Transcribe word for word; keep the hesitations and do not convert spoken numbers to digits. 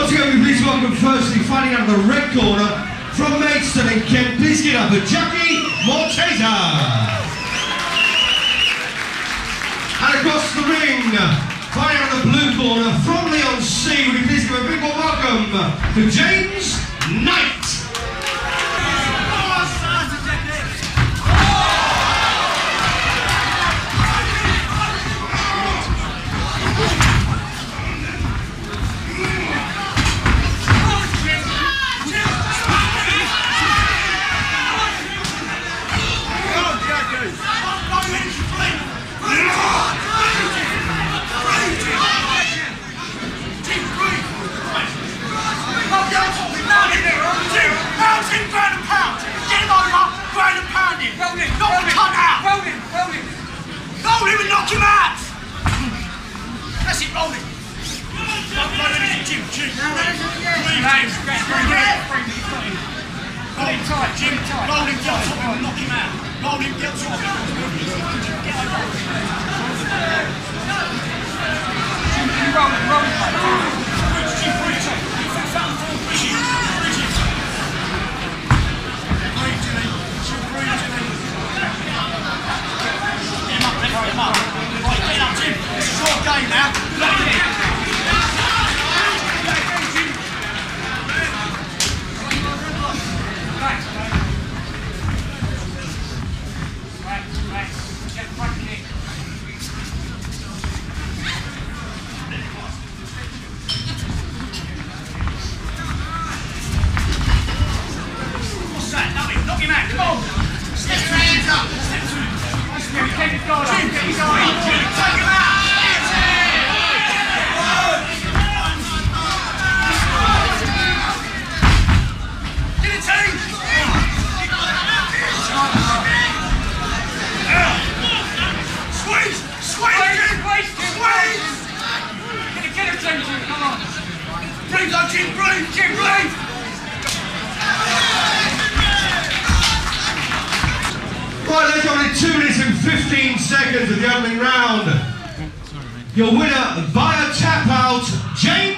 Once again, we please welcome firstly, fighting out of the red corner, from Maidstone in Kent, please get up with Jackie Morchesa. And across the ring, fighting out of the blue corner, from Leigh-on-Sea, would you please give a big warm welcome to James Knight. Roll him and knock him out! That's it, roll him! Don't blow anything, Jim, Jim! James, hold him tight, Jim! Roll him, get on top of him and knock him out! Roll him, get on top of him! Get over! Jim, roll him, roll him! Bridge, Jim, bridge! Bridge him! Bridge him! Breathe, Jimmy! She'll breathe, Jimmy! Get him up. Right, get up, Jim. This is your game now. Let him in. Back, back, back. Get front kick. What's that? Knock him, knock him out. Come on. Step your hands up. Step to him. Get his guard up. Get his guard up. Take him out. Get it, team. Squeeze. Squeeze. Squeeze. Squeeze. Get it, get it, team. Come on. Breathe, though, Jim. Breathe. Jim, breathe. Right, let's go in two minutes and fifteen seconds of the opening round. Your winner via tap out, James